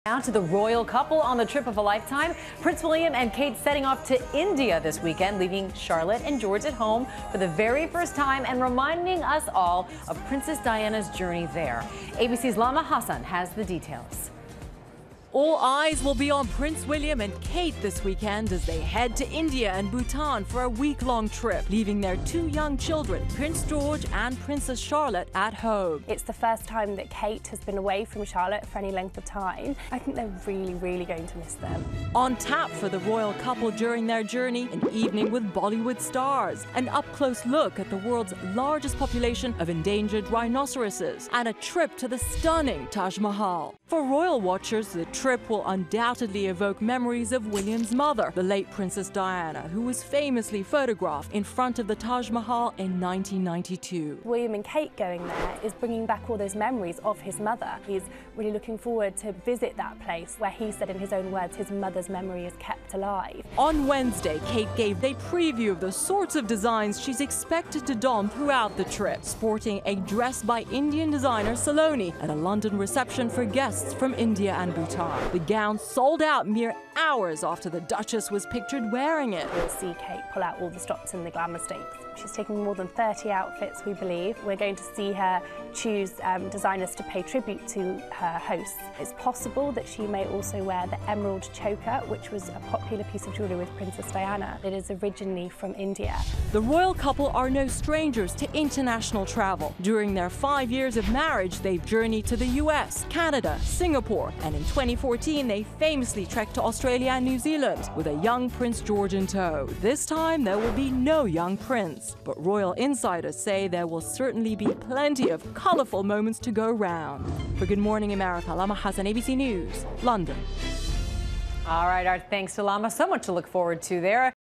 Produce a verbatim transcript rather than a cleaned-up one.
Now to the royal couple on the trip of a lifetime. Prince William and Kate setting off to India this weekend, leaving Charlotte and George at home for the very first time and reminding us all of Princess Diana's journey there. A B C's Lama Hassan has the details. All eyes will be on Prince William and Kate this weekend as they head to India and Bhutan for a week-long trip, leaving their two young children, Prince George and Princess Charlotte, at home. It's the first time that Kate has been away from Charlotte for any length of time. I think they're really, really going to miss them. On tap for the royal couple during their journey, an evening with Bollywood stars, an up-close look at the world's largest population of endangered rhinoceroses, and a trip to the stunning Taj Mahal. For royal watchers, the trip will undoubtedly evoke memories of William's mother, the late Princess Diana, who was famously photographed in front of the Taj Mahal in nineteen ninety-two. William and Kate going there is bringing back all those memories of his mother. He's really looking forward to visit that place where he said in his own words his mother's memory is kept alive. On Wednesday, Kate gave a preview of the sorts of designs she's expected to don throughout the trip, sporting a dress by Indian designer Saloni at a London reception for guests from India and Bhutan. The gown sold out mere hours after the Duchess was pictured wearing it. We'll see Kate pull out all the stops and the glamour stakes. She's taking more than thirty outfits, we believe. We're going to see her choose um, designers to pay tribute to her hosts. It's possible that she may also wear the emerald choker, which was a popular piece of jewellery with Princess Diana. It is originally from India. The royal couple are no strangers to international travel. During their five years of marriage, they've journeyed to the U S, Canada, Singapore, and in twenty fourteen, they famously trekked to Australia and New Zealand with a young Prince George in tow. This time, there will be no young prince. But royal insiders say there will certainly be plenty of colourful moments to go round. For Good Morning America, Lama Hassan, A B C News, London. All right, our thanks to Lama. So much to look forward to there.